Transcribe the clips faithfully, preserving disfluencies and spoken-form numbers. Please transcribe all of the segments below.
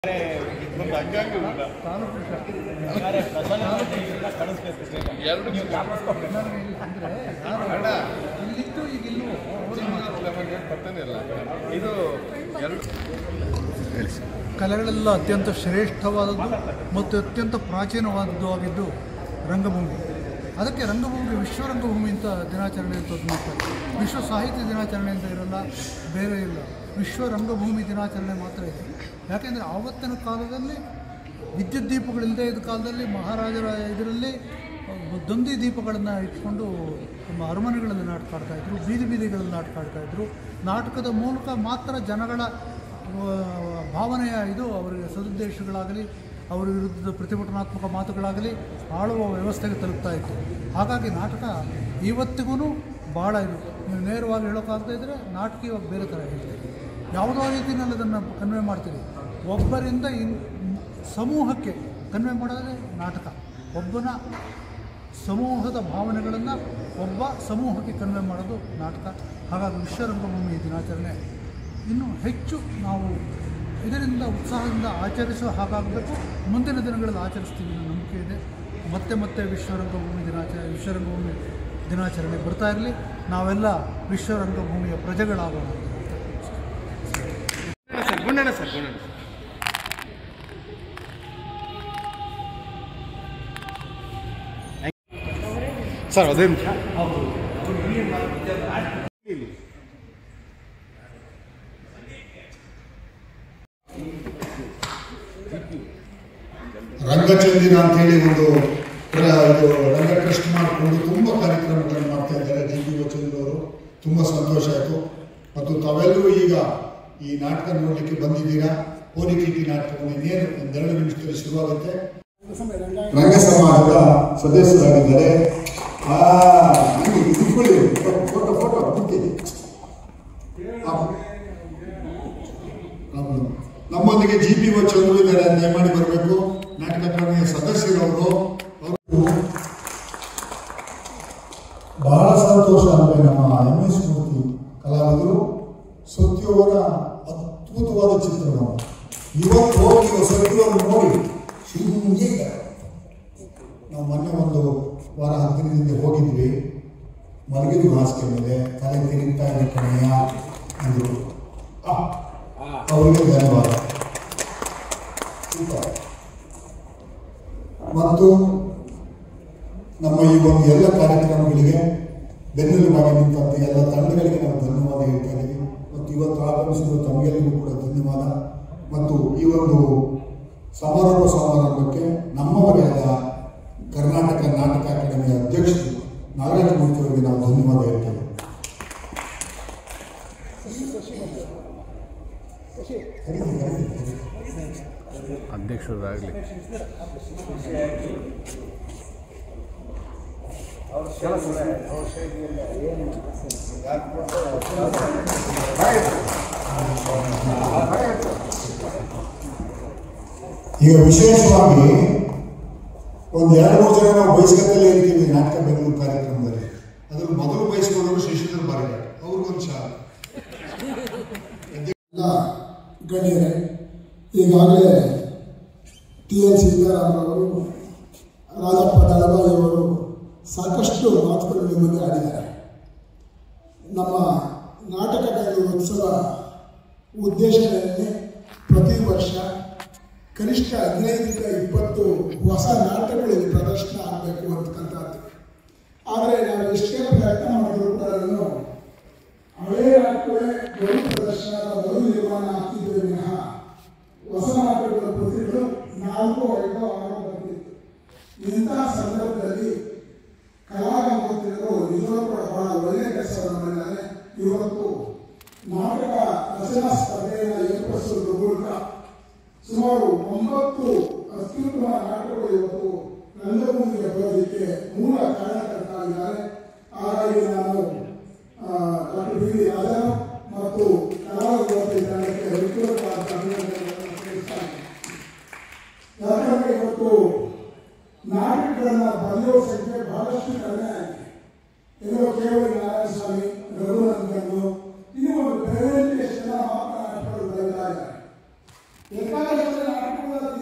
ಕಲೆಗಳೆಲ್ಲ ಅತ್ಯಂತ ಶ್ರೇಷ್ಠವಾದದ್ದು ಮತ್ತು ಅತ್ಯಂತ ಪ್ರಾಚೀನವಾದದ್ದು ಆಗಿದ್ದು ರಂಗಭೂಮಿ. ಅದಕ್ಕೆ ರಂಗಭೂಮಿ ವಿಶ್ವರಂಗಭೂಮಿ ಅಂತ ದಿನಾಚರಣೆ ಅಂತ ಮಾಡ್ತಾರೆ. ವಿಶ್ವ ಸಾಹಿತ್ಯ ದಿನಾಚರಣೆ ಅಂತ ಇರಲ್ಲ, ಬೇರೆ ಇಲ್ಲ, ವಿಶ್ವ ರಂಗಭೂಮಿ ದಿನಾಚರಣೆ ಮಾತ್ರ ಇದೆ. ಯಾಕೆಂದರೆ ಆವತ್ತಿನ ಕಾಲದಲ್ಲಿ ವಿದ್ಯುತ್ ದೀಪಗಳಿಲ್ಲದೆ ಇದ್ದ ಕಾಲದಲ್ಲಿ ಮಹಾರಾಜರ ಇದರಲ್ಲಿ ದೊಂದಿ ದೀಪಗಳನ್ನು ಇಟ್ಕೊಂಡು ನಮ್ಮ ಅರಮನೆಗಳಲ್ಲಿ ನಾಟಕ ಆಡ್ತಾಯಿದ್ರು, ಬೀದಿ ಬೀದಿಗಳಲ್ಲಿ ನಾಟಕ ಆಡ್ತಾಯಿದ್ರು. ನಾಟಕದ ಮೂಲಕ ಮಾತ್ರ ಜನಗಳ ಭಾವನೆಯ ಇದು ಅವರಿಗೆ ಸದುದ್ದೇಶಗಳಾಗಲಿ ಅವರ ವಿರುದ್ಧದ ಪ್ರತಿಭಟನಾತ್ಮಕ ಮಾತುಗಳಾಗಲಿ ಆಳುವ ವ್ಯವಸ್ಥೆಗೆ ತಲುಪ್ತಾ ಇತ್ತು. ಹಾಗಾಗಿ ನಾಟಕ ಇವತ್ತಿಗೂ ಭಾಳ ಇದು. ನೀವು ನೇರವಾಗಿ ಹೇಳೋಕ್ಕಾಗದೇ ಇದ್ದರೆ ನಾಟಕ ಇವಾಗ ಬೇರೆ ಥರ ಹೇಳ್ತೀರಿ, ಯಾವುದೋ ರೀತಿಯಲ್ಲಿ ಅದನ್ನು ಕನ್ವೆ ಮಾಡ್ತೀರಿ. ಒಬ್ಬರಿಂದ ಇನ್ ಸಮೂಹಕ್ಕೆ ಕನ್ವೆ ಮಾಡೋದೇ ನಾಟಕ. ಒಬ್ಬನ ಸಮೂಹದ ಭಾವನೆಗಳನ್ನು ಒಬ್ಬ ಸಮೂಹಕ್ಕೆ ಕನ್ವೆ ಮಾಡೋದು ನಾಟಕ. ಹಾಗಾಗಿ ವಿಶ್ವರಂಗಭೂಮಿ ದಿನಾಚರಣೆ ಇನ್ನೂ ಹೆಚ್ಚು ನಾವು ಇದರಿಂದ ಉತ್ಸಾಹದಿಂದ ಆಚರಿಸುವ ಹಾಗಾಗಬೇಕು. ಮುಂದಿನ ದಿನಗಳಲ್ಲಿ ಆಚರಿಸ್ತೀವಿ ಅನ್ನೋ ನಂಬಿಕೆ ಇದೆ. ಮತ್ತೆ ಮತ್ತೆ ವಿಶ್ವರಂಗಭೂಮಿ ದಿನಾಚರಣೆ ವಿಶ್ವರಂಗಭೂಮಿ ದಿನಾಚರಣೆ ಬರ್ತಾ ಇರಲಿ. ನಾವೆಲ್ಲ ವಿಶ್ವರಂಗಭೂಮಿಯ ಪ್ರಜೆಗಳಾಗೋಣ. ಸರ್ ಅದೇ ರಂಗಚಂದಿರ ಅಂತೇಳಿ ಒಂದು ಇದು ರಂಗಕೃಷ್ಣ ಮಾಡಿಕೊಂಡು ತುಂಬ ಕಾರ್ಯಕ್ರಮಗಳನ್ನು ಮಾಡ್ತಾ ಇದ್ದಾರೆ ಜಿ ಪಿ ಚಂದ್ರವರು. ತುಂಬ ಸಂತೋಷ ಆಯಿತು. ಮತ್ತು ತಾವೆಲ್ಲರೂ ಈಗ ಈ ನಾಟಕ ನೋಡಲಿಕ್ಕೆ ಬಂದಿದ್ದೀರಾ. ಪೋಲಿಕೀಟಿ ನಾಟಕವನ್ನು ಇನ್ನೇನು ಒಂದೆರಡು ನಿಮಿಷದಲ್ಲಿ ಶುರುವಾಗುತ್ತೆ. ರಂಗ ಸಮಾಜದ ಸದಸ್ಯರಾಗಿದ್ದಾರೆ. ಫೋಟೋ ಫೋಟೋ ನಮ್ಮೊಂದಿಗೆ ಜಿ ಪಿ ಒ ಚಂದ್ರು ಇದ್ದಾರೆ. ದಯಮಾಡಿ ಬರಬೇಕು. ನಾಟಕ ಅಕಾಡೆಮಿಯ ಸದಸ್ಯರವರು. ಬಹಳ ಸಂತೋಷ ಅಂದರೆ ನಮ್ಮ ಎಂ ಎಸ್ ಮೂರ್ತಿ ಕಲಾವಿದರು ಸತ್ಯವರ ಅದ್ಭುತವಾದ ಚಿತ್ರವನ್ನು ಇವತ್ತು ಹೋಗಿ ಸತ್ಯವನ್ನು ನೋಡಿ ಹಿಂಗೆ ನಾವು ಮೊನ್ನೆ ಒಂದು ವಾರ ಹತ್ತು ದಿನದಿಂದ ಹೋಗಿದ್ವಿ. ಮಲಗಿದ್ದು ಹಾಸಿಗೆ ಮೇಲೆ ತಲೆ ತಿರುಗ್ತಾ ಇದೆ ಕಣೆಯ ಅಂದರು. ಅವರಿಗೆ ಧನ್ಯವಾದ. ಮತ್ತು ನಮ್ಮ ಈ ಒಂದು ಎಲ್ಲ ಕಾರ್ಯಕ್ರಮಗಳಿಗೆ ಬೆನ್ನೆಲುಬಾಗಿ ನಿಂತಂತೆ ಎಲ್ಲ ತಂಡಗಳಿಗೆ ನಾವು ಧನ್ಯವಾದ ಹೇಳ್ತಾ ಇದ್ದೀವಿ. ಮತ್ತು ಇವತ್ತು ಆಗಮಿಸಿದ ತಮಗೆಲ್ಲರಿಗೂ ಕೂಡ ಧನ್ಯವಾದ. ಮತ್ತು ಈ ಒಂದು ಸಮಾರೋಪ ಸಮಾರಂಭಕ್ಕೆ ನಮ್ಮವರೇ ಆದ ಕರ್ನಾಟಕ ನಾಟಕ ಅಕಾಡೆಮಿಯ ಅಧ್ಯಕ್ಷರು ನಾಗರಾಜ ಮೂರ್ತಿ ಅವರಿಗೆ ನಾವು ಧನ್ಯವಾದ ಹೇಳ್ತೇವೆ. ಅಧ್ಯಕ್ಷರಾಗಲಿ ಈಗ ವಿಶೇಷವಾಗಿ ಒಂದು ಎರಡು ಮೂರು ಜನ ನಾವು ಬಯಸ್ಕತ್ತಲ್ಲೇ ಇರ್ತೀವಿ ನಾಟಕ ಬೆಂಗಳೂರು ಕಾರ್ಯಕ್ರಮದಲ್ಲಿ. ಅದ್ರಲ್ಲಿ ಮೊದಲು ಬಯಸ್ಕೊಂಡವರು ಶಶಿಧರ್ ಬಾರಿಗಾಟ್, ಅವ್ರಿಗೊಂದು ಶಾ ಗಣ್ಯರೇ, ಈಗಾಗಲೇ ಟಿ ಎನ್ ಸೀತಾರಾಮರವರು, ರಾಜಪ್ಪ ದಳವಾಯಿಯವರು ಸಾಕಷ್ಟು ಮಾತುಗಳು ನಿಮ್ಮಲ್ಲಿ ಆಡಿದ್ದಾರೆ. ನಮ್ಮ ನಾಟಕ ಬೆಂಗಳೂರು ಉತ್ಸವ ಉದ್ದೇಶದಲ್ಲಿ ಪ್ರತಿ ವರ್ಷ ಕನಿಷ್ಠ ಹದಿನೈದರಿಂದ ಇಪ್ಪತ್ತು ಹೊಸ ನಾಟಕಗಳು ಪ್ರದರ್ಶನ ಆಗಬೇಕು ಅಂತಕ್ಕಂಥದ್ದು. ಆದರೆ ನಾವು ಎಷ್ಟೇ ಪ್ರಯತ್ನ ಮಾಡಿದ್ರು ಕೂಡ ಹಳೆಯ ನಾಟಕಗಳೇ ಬಲು ಪ್ರದರ್ಶನ ಬಲು ನಿರ್ಮಾಣ ಆಗ್ತಿದ್ದರೆ ವಿನಃ ಹೊಸ ನಾಟಕಗಳ ಪ್ರತಿಗಳು ನಾಲ್ಕು ಐದು ಆರು ಬರ್ತಿತ್ತು. ಇಂತಹ ಸಂದರ್ಭದಲ್ಲಿ ಕಲಾಗಂಗೋತ್ರಿಗಳು ನಿಜವೂ ಕೂಡ ಬಹಳ ಒಳ್ಳೆಯ ಕೆಲಸವನ್ನು ಮಾಡಿದ್ದಾರೆ. ಇವತ್ತು ನಾಟಕ ರಚನಾ ಸ್ಪರ್ಧೆಯನ್ನು ಏರ್ಪಡಿಸುವುದರ ಮೂಲಕ ಸುಮಾರು ಒಂಬತ್ತು ಅತ್ಯುತ್ತಮ ನಾಟಕಗಳು ಇವತ್ತು ರಂಗಭೂಮಿಗೆ ಬರೋದಕ್ಕೆ ಮೂಲ ಕಾರಣಕರ್ತರಾಗಿದ್ದಾರೆ. ಹಾಗಾಗಿ ನಾನು ಡಾಕ್ಟರ್ ಬಿ ವಿ ರಾಜನ್ ಮತ್ತು ಕಲಾವಿದ ತಂಡಕ್ಕೆ ವಿಪುಲವಾದ ಅಭಿನಂದನೆಗಳನ್ನು ತಿಳಿಸುತ್ತೇನೆ. ಯಾಕಂದರೆ ಇವತ್ತು ನಾಟಕಗಳನ್ನು ಬರೆಯುವ ಸಂಖ್ಯೆ ಬಹಳಷ್ಟು ಕಡಿಮೆ ಆಗಿದೆ. ಎಲ್ಲೋ ಕೇವಲ ನಾರಾಯಣ ಸ್ವಾಮಿ, ರಘುನಂದನ್, ಇನ್ನೂ ಒಂದು ಬೇರೆ ಎಷ್ಟು ಜನ ಮಾತ್ರ ನಾಟಕಗಳು ಬರೆದಿದ್ದಾರೆ. ಬೇಕಾದಷ್ಟು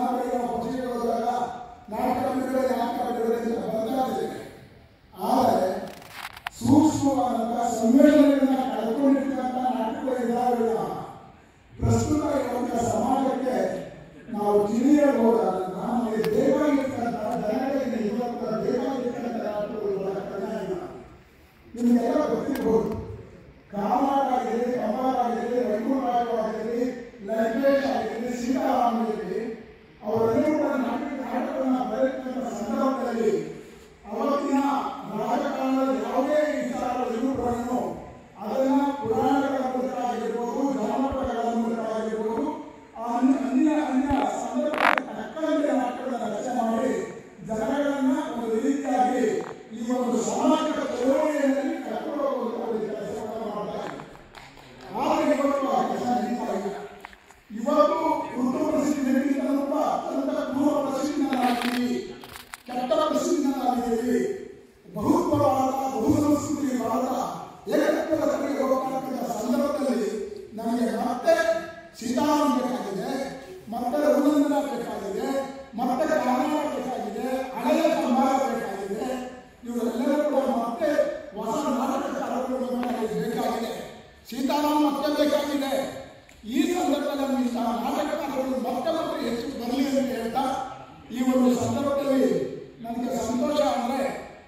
ಸಿನಿಮಾಗಳಿಗೆ ನಾವು ಪತ್ರಿಕೆ ಹೋದಾಗ ನಾಟಕ ಬಿಡುಗಡೆ ನಾಟಕ ಬಿಡುಗಡೆ ಅಂತ ಬರ್ತಾ ಇದ್ದೇವೆ. ಆದರೆ ಸೂಕ್ಷ್ಮವಾದಂತಹ ಸಂವೇದನೆಗಳನ್ನ ಕಳ್ಕೊಂಡಿರ್ತಕ್ಕಂಥ ನಾಟಕಗಳು ಇದಾವಿಲ್ಲ. ಪ್ರಸ್ತುತ ಇರುವಂತಹ ಸಮಾಜಕ್ಕೆ ನಾವು ತಿಳಿಯಬಹುದಾದಂತಹ ನಮಗೆ ಬೇಕಾಗಿರ್ತಕ್ಕಂಥ ಜನಗಳಿಗೆ ಇವತ್ತು ಬೇಕಾಗಿರ್ತಕ್ಕಂಥ ನಾಟಕಗಳು ಬಹಳ ಕಡಿಮೆ ಇಲ್ಲ. ನಿಮಗೆಲ್ಲ ಗೊತ್ತಿರಬಹುದು. ಕಾಮರಾಗಿರಲಿ, ಕಂಬರಾಗಿರಲಿ, ವೈಕುಂಠರಾಗಿರಲಿ, ಲಂಕೇಶ್ ಆಗಿರಲಿ, ಸೀತಾರಾಮ ಆಗಿರಲಿ, ಅವರೆಲ್ಲರೂ ಕೂಡ ನಾಟಕ ನಾಟಕವನ್ನು ಬರೆಯುವಂತಹ ಸಂದರ್ಭದಲ್ಲಿ ಅವತ್ತಿನ ರಾಜಕಾರಣದ ಯಾವುದೇ ವಿಚಾರಗಳು ಕೂಡ ಅದನ್ನ ಪುರಾಣಗಳ ಮೂಲಕ ಆಗಿರ್ಬೋದು, ಜಾನಪದಗಳ ಮೂಲಕ ಆಗಿರ್ಬೋದು, ಅನ್ಯ ಅನ್ಯ ಸಂದರ್ಭಕ್ಕೆ ತಕ್ಕಂತೆ ನಾಟಕಗಳನ್ನು ರಚನೆ ಮಾಡಿ ಜನಗಳನ್ನ ಒಂದು ರೀತಿಯಾಗಿ ಈ ಒಂದು ಸಾಮಾಜಿಕ ಚಳವಳಿಯಲ್ಲಿ ಕರ್ಕೊಂಡು ಹೋಗುವಂತಹ ಕೆಲಸವನ್ನು ಮಾಡ್ತಾರೆ. ಆದರೆ ಇವತ್ತು ಆ ಕೆಲಸ ನಡೀತಾ ಇಲ್ಲ. ಇವತ್ತು ಉರ್ದು ಪರಿಸ್ಥಿತಿಗಿಂತಲೂ ಕೂಡ ಅತ್ಯಂತ ಕ್ರೂರ ಪರಿಸ್ಥಿತಿಗಳಾಗಿದ್ದೀವಿ, ಕೆಟ್ಟ ಪರಿಸ್ಥಿತಿಗಳಾಗಿದ್ದೀವಿ. ಬಹುತ್ವವಾದ ಬಹುಸಂಸ್ಕೃತಿವಾದ ಏಕತ್ವದ ಕಡೆಗೆ ಹೋಗತಕ್ಕಂಥ ಸಂದರ್ಭದಲ್ಲಿ ನಮಗೆ ಮತ್ತೆ ಸೀತಾರಾಮ ಬೇಕಾಗಿದೆ, ಮತ್ತೆ ರಘುನಂದನ ಬೇಕಾಗಿದೆ, ಮತ್ತೆ ಕನ್ನಡ ಬೇಕಾಗಿದೆ, ಹಳೆಯ ಸಂಭಾರ ಬೇಕಾಗಿದೆ. ಇವರೆಲ್ಲರೂ ಕೂಡ ಮತ್ತೆ ಹೊಸ ನಾಟಕಕಾರರು ಬೇಕಾಗಿದೆ. ಸೀತಾರಾಮ ಮತ್ತೆ ಬೇಕಾಗಿದೆ. ಈ ಸಂದರ್ಭದಲ್ಲಿ ಇಂತಹ ನಾಟಕಕಾರರು ಮತ್ತೆ ಮತ್ತೆ ಹೆಚ್ಚು ಬರಲಿ ಅಂತ ಹೇಳ್ತಾ ಈ ಒಂದು ಸಂದರ್ಭದಲ್ಲಿ ನನಗೆ ಸಂತೋಷ ಅಂದರೆ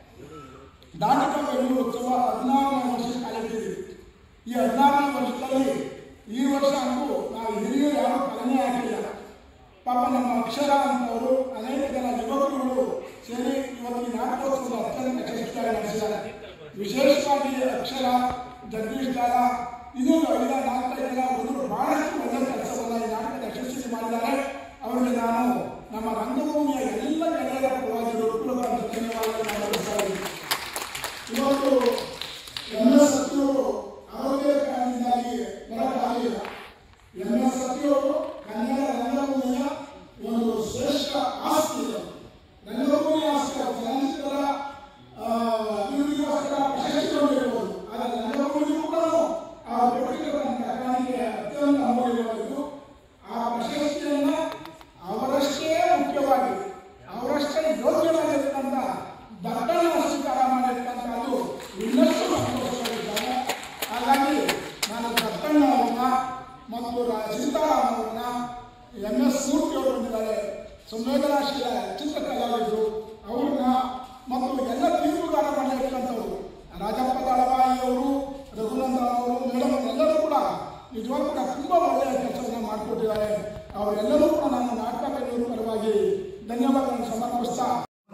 ನಾಟಕ ಬೆಂಗಳೂರು ಉತ್ಸವ ಹದಿನಾರನೇ ವರ್ಷ ಕಾಲಿಟ್ಟಿದ್ದೀವಿ. ಈ ಹದಿನಾರನೇ ವರ್ಷದಲ್ಲಿ ಈ ವರ್ಷ ಅಂತೂ ನಾವು ಹಿರಿಯರು ಯಾರು ಕಲನೆ ಹಾಕಿಲ್ಲ. ಪಾಪ ನಮ್ಮ ಅಕ್ಷರ ಅಂತವರು ಅನೇಕ ಜನ ಯುವಕರುಗಳು ಸೇರಿ ಇವತ್ತು ಈ ನಾಟಕೋತ್ಸವ ಅತ್ಯಂತ ಯಶಸ್ವಿಯಾಗಿ ನಡೆಸಿದ್ದಾರೆ. ವಿಶೇಷವಾಗಿ ಅಕ್ಷರ, ಜಗದೀಶ್ ದಾರ, ಇದು ಐದ ನಾಲ್ಕೈದು ಜನ ಹುಡುಗರು ಬಹಳಷ್ಟು ಒಳ್ಳೆಯ ಕೆಲಸವನ್ನು ಈ ನಾಟಕದ ಯಶಸ್ವಿ ಮಾಡಿದ್ದಾರೆ. ಅವರಿಗೆ ನಾನು ನಮ್ಮ ರಂಗಭೂಮಿಯ ಎಲ್ಲ ಗೆಳೆಯರ ಪರವಾಗಿ ಧನ್ಯವಾದಗಳನ್ನು ಅರ್ಪಿಸ್ತಾ ಇದ್ದೀನಿ. ಇವತ್ತು ಎಂ ಎಸ್ ಸತ್ಯವರು ಆರೋಗ್ಯ ಕಾರಣದಿಂದಾಗಿ ಬರಕ್ಕಾಗಲಿಲ್ಲ. ಎಂ ಎಸ್ ಸತ್ಯವರು ಕನ್ನಡ ರಂಗಭೂಮಿಯ ಒಂದು ಶ್ರೇಷ್ಠ ಆಸ್ತಿ. ರಂಗಭೂಮಿ ಆಸ್ತಿ ಚಲನಚಿತ್ರ ಅಭಿವೃದ್ಧಿಗೋಸ್ಕರ ಪ್ರಶಸ್ತಿಗಳಿರ್ಬೋದು, ಆದರೆ ರಂಗಭೂಮಿಗೂ ಕೂಡ ಆ ಕೊಟ್ಟಿರುವಂತಹ ಕಾಣಿಕೆ ಅತ್ಯಂತ ಅಮೂಲ್ಯವಾದದ್ದು. ಆ ಪ್ರಶಸ್ತಿಯನ್ನ ಅವರಷ್ಟೇ ಮುಖ್ಯವಾಗಿ ಅವರಷ್ಟೇ ಯೋಗ್ಯವಾಗಿರ್ತಕ್ಕಂಥ ದಟ್ಟಣ ಸ್ವೀಕಾರ ಮಾಡಿರ್ತಕ್ಕಂಥದ್ದು ಇನ್ನಷ್ಟು ಸಂತೋಷವಾಗಿದ್ದಾರೆ. ಹಾಗಾಗಿ ನಾನು ದಟ್ಟಣ್ಣ ಅವ್ರನ್ನ ಮತ್ತು ಸೀತಾರಾಮ ಅವ್ರನ್ನ, ಎಂ ಎಸ್ ಮೂರ್ತಿ ಅವರು ಬಂದಿದ್ದಾರೆ, ಸಂವೇದನಾಶೀಲ ಚಿತ್ರಕಲಾವಿದರು ಅವ್ರನ್ನ ಮತ್ತು ಎಲ್ಲ ತೀರ್ಪುಗಾರ ಮಾಡಿರ್ತಕ್ಕಂಥವ್ರು ರಾಜಪ್ಪ ದಳವಾಯಿ ಅವರು, ರಘುನಂದನ್ ಅವರು, ಮೇಡಮ್ ಎಲ್ಲರೂ ಕೂಡ ನಿಜವಾಗ್ಲೂ ಕೂಡ ತುಂಬ ಒಳ್ಳೆಯ ಕೆಲಸವನ್ನು ಮಾಡಿಕೊಟ್ಟಿದ್ದಾರೆ. ಅವರೆಲ್ಲರೂ ಕೂಡ ನಾನು ನಾಟಕ ಬೆಂಗಳೂರು ಪರವಾಗಿ ಧನ್ಯವಾದಗಳನ್ನು ಸಮರ್ಪಿಸ್ತಾ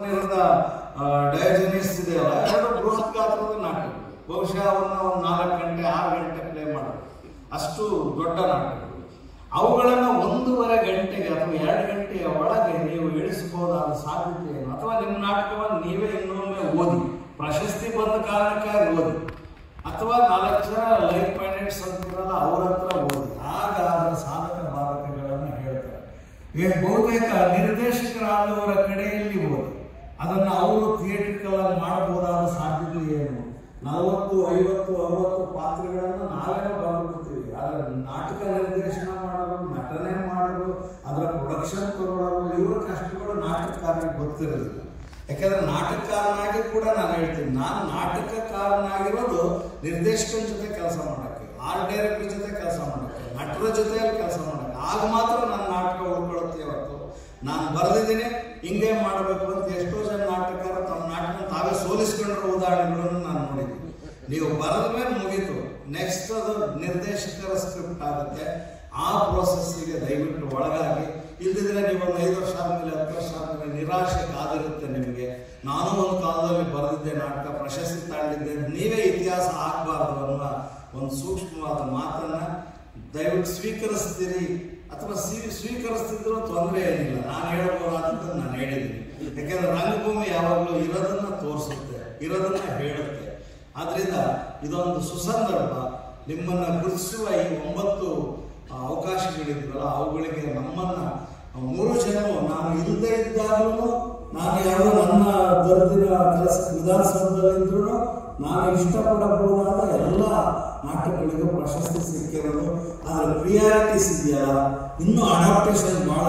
ಡಯೋಜನಿಸ್ ಇದೆಯಲ್ಲ, ಎರಡು ಬೃಹತ್ ಗಾತ್ರದ ನಾಟಕ. ಬಹುಶಃ ಅವನ್ನ ಒಂದು ನಾಲ್ಕು ಗಂಟೆ ಆರು ಗಂಟೆ ಪ್ಲೇ ಮಾಡೋದು, ಅಷ್ಟು ದೊಡ್ಡ ನಾಟಕಗಳು. ಅವುಗಳನ್ನು ಒಂದೂವರೆ ಗಂಟೆಗೆ ಅಥವಾ ಎರಡು ಗಂಟೆಯ ಒಳಗೆ ನೀವು ಇಳಿಸಬಹುದಾದ ಸಾಧ್ಯತೆ ಏನು? ಅಥವಾ ನಿಮ್ಮ ನಾಟಕವನ್ನು ನೀವೇ ಇನ್ನೊಮ್ಮೆ ಓದಿ, ಪ್ರಶಸ್ತಿ ಬಂದ ಕಾರಣಕ್ಕಾಗಿ ಓದಿ, ಅಥವಾ ನಾಲ್ಕು ಜನ ಲೈಫ್ ಮೈಂಡೆಡ್ಸ್ ಅಂತಿರಲ್ಲ ಅವ್ರ ಹತ್ರ ಓದಿ. ಆಗ ಅದರ ಸಾಧಕ ಬಾಧಕಗಳನ್ನು ಹೇಳ್ತಾರೆ. ಬಹುತೇಕ ನಿರ್ದೇಶಕರಾದವರ ಕಡೆಯಲ್ಲಿ ಓದಿ ಅದನ್ನು ಅವರು ಥಿಯೇಟ್ರಿಕಲ್ ಆಗಿ ಮಾಡಬಹುದಾದ ಸಾಧ್ಯತೆ ಏನು? ನಲವತ್ತು ಐವತ್ತು ಅರವತ್ತು ಪಾತ್ರಗಳನ್ನು ನಾವೇನೋ ಬಂದ್ಬಿಡ್ತೀವಿ. ಆದರೆ ನಾಟಕ ನಿರ್ದೇಶನ ಮಾಡೋರು, ನಟನೆ ಮಾಡೋರು, ಅದರ ಪ್ರೊಡಕ್ಷನ್ ತಗೊಳ್ಳೋರು, ಇವರ ಕಷ್ಟಗಳು ನಾಟಕಕಾರರಿಗೆ ಗೊತ್ತಿರೋದಿಲ್ಲ. ಯಾಕಂದ್ರೆ ನಾಟಕಕಾರನಾಗಿ ಕೂಡ ನಾನು ಹೇಳ್ತೀನಿ, ನಾನು ನಾಟಕಕಾರನಾಗಿರೋದು ನಿರ್ದೇಶಕನ ಜೊತೆ ಕೆಲಸ ಮಾಡೋಕ್ಕೆ, ಆರ್ಟ್ ಡೈರೆಕ್ಟರ್ ಜೊತೆ ಕೆಲಸ ಮಾಡೋಕ್ಕೆ, ನಟರ ಜೊತೆಯಲ್ಲಿ ಕೆಲಸ ಮಾಡೋಕ್ಕೆ. ಆಗ ಮಾತ್ರ ನನ್ನ ನಾಟಕ ಉಳ್ಕೊಳ್ಳುತ್ತೆ. ಇವತ್ತು ನಾನು ಬರೆದಿದ್ದೀನಿ ಹಿಂಗೆ ಮಾಡಬೇಕು ಅಂತ ಎಷ್ಟೋ ಜನ ನಾಟಕರು ತಮ್ಮ ನಾಟಕ ತಾವೇ ಸೋಲಿಸ್ಕೊಂಡಿರೋ ಉದಾಹರಣೆಗಳನ್ನು ನಾನು ನೋಡಿದ್ದೀನಿ. ನೀವು ಬರೆದ ಮೇಲೆ ಮುಗೀತು, ನೆಕ್ಸ್ಟ್ ಅದು ನಿರ್ದೇಶಕರ ಸ್ಕ್ರಿಪ್ಟ್ ಆಗುತ್ತೆ. ಆ ಪ್ರೋಸೆಸ್ಸಿಗೆ ದಯವಿಟ್ಟು ಒಳಗಾಗಿ, ಇಲ್ದಿದ್ರೆ ನೀವು ಒಂದು ಐದು ವರ್ಷ ಆದಮೇಲೆ ಹತ್ತು ವರ್ಷ ಆದಮೇಲೆ ನಿರಾಶೆ ಕಾದಿರುತ್ತೆ ನಿಮಗೆ. ನಾನು ಒಂದು ಕಾಲದಲ್ಲಿ ಬರೆದಿದ್ದೆ ನಾಟಕ, ಪ್ರಶಸ್ತಿ ತಾಳಿದ್ದೆ, ನೀವೇ ಇತಿಹಾಸ ಆಗಬಾರ್ದು ಅನ್ನುವ ಒಂದು ಸೂಕ್ಷ್ಮವಾದ ಮಾತನ್ನ ದಯವಿಟ್ಟು ಸ್ವೀಕರಿಸ್ತೀರಿ. ಅಥವಾ ಸ್ವೀ ಸ್ವೀಕರಿಸ್ತಿದ್ರು ತೊಂದರೆ ಏನಿಲ್ಲ, ನಾನು ಹೇಳಬಹುದಾದದ್ದು ನಾನು ಹೇಳಿದ್ದೀನಿ. ಯಾಕೆಂದ್ರೆ ರಂಗಭೂಮಿ ಯಾವಾಗಲೂ ಇರೋದನ್ನ ತೋರಿಸುತ್ತೆ, ಇರೋದನ್ನ ಹೇಳುತ್ತೆ. ಆದ್ರಿಂದ ಇದೊಂದು ಸುಸಂದರ್ಭ. ನಿಮ್ಮನ್ನ ಗುರುತಿಸುವ ಈ ಒಂಬತ್ತು ಅವಕಾಶಗಳಿದ್ವಲ್ಲ, ಅವುಗಳಿಗೆ ನಮ್ಮನ್ನ ಮೂರು ಜನರು, ನಾನು ಇಲ್ಲದೆ ಇದ್ದಾಗಲೂ, ನಾನು ಯಾವುದೋ ನನ್ನ ದರ್ದಿನ ಕೆಲಸ ವಿಧಾನಸೌಧದಲ್ಲಿದ್ರೂ ನಾನು ಇಷ್ಟಪಡಬಹುದಾದ ಎಲ್ಲ ನಾಟಕಗಳಿಗೂ ಪ್ರಶಸ್ತಿ ಸಿಕ್ಕಿರೋದು. ಆದರೆ ಪ್ರಿಯಾರಿಟೀಸ್ ಇದೆಯಲ್ಲ, ಇನ್ನೂ ಅಡಾಪ್ಟೇಷನ್ ಬಹಳಷ್ಟು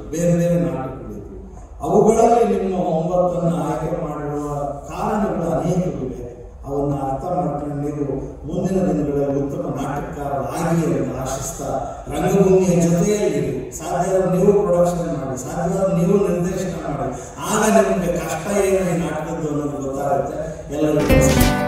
ಬೇರೆ ಬೇರೆ ನಾಟಕಗಳಿದ್ವು. ಅವುಗಳಲ್ಲಿ ನಿಮ್ಮ ಒಂಬತ್ತನ್ನು ಆಯ್ಕೆ ಮಾಡಿರುವ ಕಾರಣಗಳು ಅನೇಕವಿವೆ. ಅವನ್ನ ಅರ್ಥ ಮಾಡ್ಕೊಂಡು ನೀವು ಮುಂದಿನ ದಿನಗಳಲ್ಲಿ ಉತ್ತಮ ನಾಟಕಕಾರರಾಗಿ ಅಂತ ಆಶಿಸ್ತಾ ರಂಗಭೂಮಿಯ ಜೊತೆಯಲ್ಲಿ ಸಾಧ್ಯವಾದ ನೀವು ಪ್ರೊಡಕ್ಷನ್ ಮಾಡಿ, ಸಾಧ್ಯವಾದ ನೀವು ನಿರ್ದೇಶನ ಮಾಡಿ, ಆಗ ನಿಮಗೆ ಕಷ್ಟ ಏನು ಈ ನಾಟಕದ್ದು ಅನ್ನೋದು ಗೊತ್ತಾಗುತ್ತೆ. ಎಲ್ಲರಿಗೂ